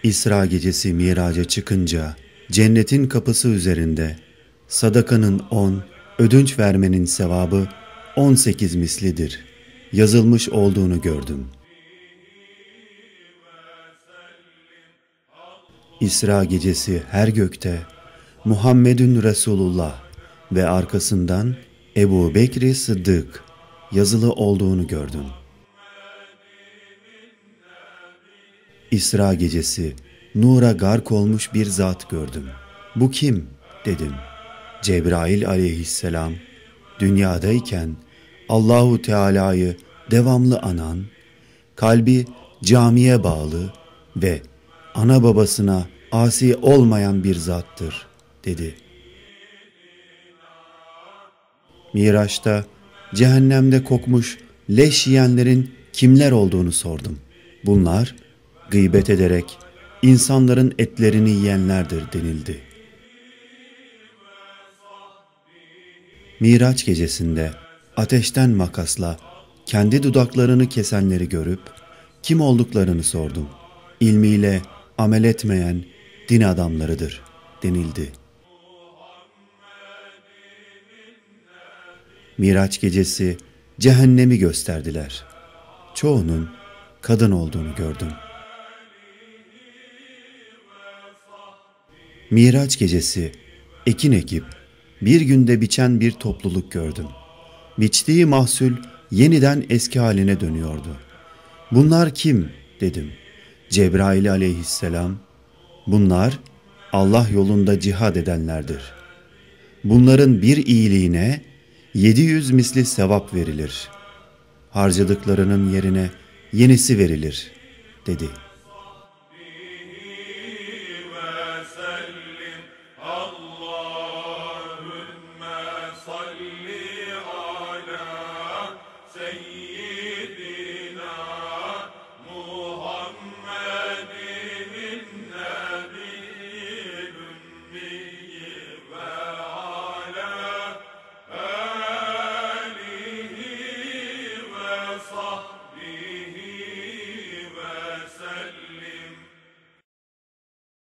İsra gecesi miraca çıkınca cennetin kapısı üzerinde sadakanın 10, ödünç vermenin sevabı 18 mislidir yazılmış olduğunu gördüm. İsra gecesi her gökte Muhammedun Resulullah ve arkasından Ebu Bekri Sıddık yazılı olduğunu gördüm. İsra gecesi nura gark olmuş bir zat gördüm. Bu kim? Dedim. Cebrail aleyhisselam dünyadayken Allahu Teala'yı devamlı anan, kalbi camiye bağlı ve ana babasına asi olmayan bir zattır dedi. Miraç'ta cehennemde kokmuş leş yiyenlerin kimler olduğunu sordum. Bunlar gıybet ederek insanların etlerini yiyenlerdir denildi. Miraç gecesinde ateşten makasla kendi dudaklarını kesenleri görüp kim olduklarını sordum. İlmiyle amel etmeyen din adamlarıdır denildi. Miraç gecesi cehennemi gösterdiler. Çoğunun kadın olduğunu gördüm. Miraç gecesi ekin ekip bir günde biçen bir topluluk gördüm. Biçtiği mahsul yeniden eski haline dönüyordu. Bunlar kim dedim. Cebrail aleyhisselam, bunlar Allah yolunda cihad edenlerdir. Bunların bir iyiliğine 700 misli sevap verilir. Harcadıklarının yerine yenisi verilir dedi.